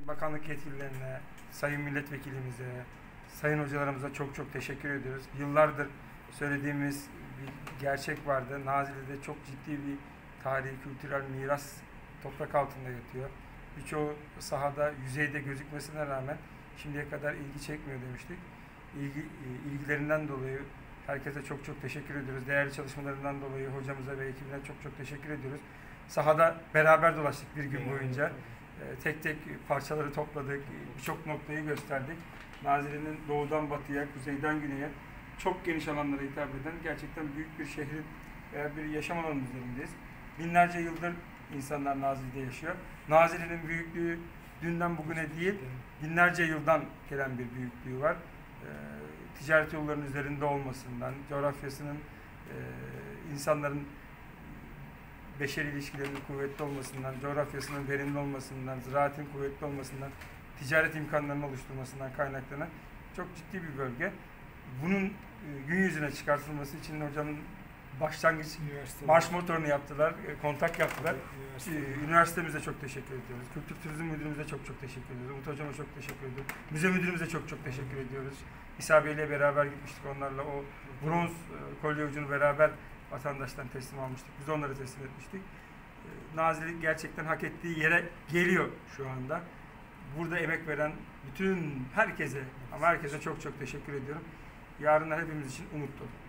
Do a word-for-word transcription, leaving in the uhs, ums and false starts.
bakanlık yetkililerine, sayın milletvekilimize, sayın hocalarımıza çok çok teşekkür ediyoruz. Yıllardır söylediğimiz bir gerçek vardı. Nazile'de çok ciddi bir tarihi, kültürel miras toprak altında yatıyor. Birçoğu sahada yüzeyde gözükmesine rağmen şimdiye kadar ilgi çekmiyor demiştik. İlgi, ilgilerinden dolayı herkese çok çok teşekkür ediyoruz. Değerli çalışmalarından dolayı hocamıza ve ekibine çok çok teşekkür ediyoruz. Sahada beraber dolaştık bir gün boyunca. Tek tek parçaları topladık, birçok noktayı gösterdik. Nazire'nin doğudan batıya, kuzeyden güneye çok geniş alanlara hitap eden gerçekten büyük bir şehrin veya bir yaşam alanının üzerindeyiz. Binlerce yıldır insanlar Nazire'de yaşıyor. Nazire'nin büyüklüğü dünden bugüne değil, binlerce yıldan gelen bir büyüklüğü var. Ee, ticaret yollarının üzerinde olmasından, coğrafyasının, e, insanların beşeri ilişkilerinin kuvvetli olmasından, coğrafyasının verimli olmasından, ziraatin kuvvetli olmasından, ticaret imkanlarının oluşturmasından kaynaklanan çok ciddi bir bölge. Bunun e, gün yüzüne çıkartılması için hocamın başlangıç marş motorunu yaptılar, e, kontak yaptılar. E, üniversitemize çok teşekkür ediyoruz. Kültür Turizm Müdürümüze çok çok teşekkür ediyoruz. Umut Hocama çok teşekkür ediyoruz. Müze Müdürümüze çok çok teşekkür ediyoruz. İsa Bey'le beraber gitmiştik onlarla. O bronz e, kolye ucunu beraber vatandaştan teslim almıştık. Biz onları teslim etmiştik. E, Nazire'lik gerçekten hak ettiği yere geliyor şu anda. Burada emek veren bütün herkese ama herkese çok çok teşekkür ediyorum. Yarınlar hepimiz için umut dolu.